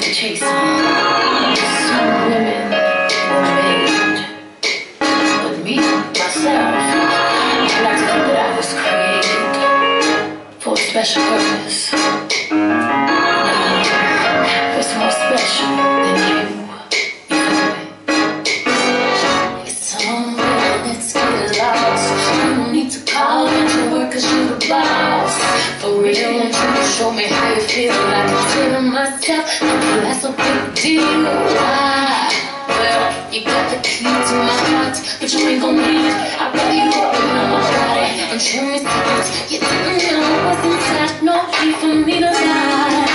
chase on. Some women were made, but me, myself, I like to think that I was created for a special purpose. What's more special than you? It's on, let's get it lost. You don't need to call into work 'cause you're the boss. For real, won't you show me how you feel? I can tell myself, that's a big deal. Why? Well, you got the key to my heart, but you ain't gon' need it. I bet you up in my body and show me secrets. You didn't know what's inside, no need for me to lie.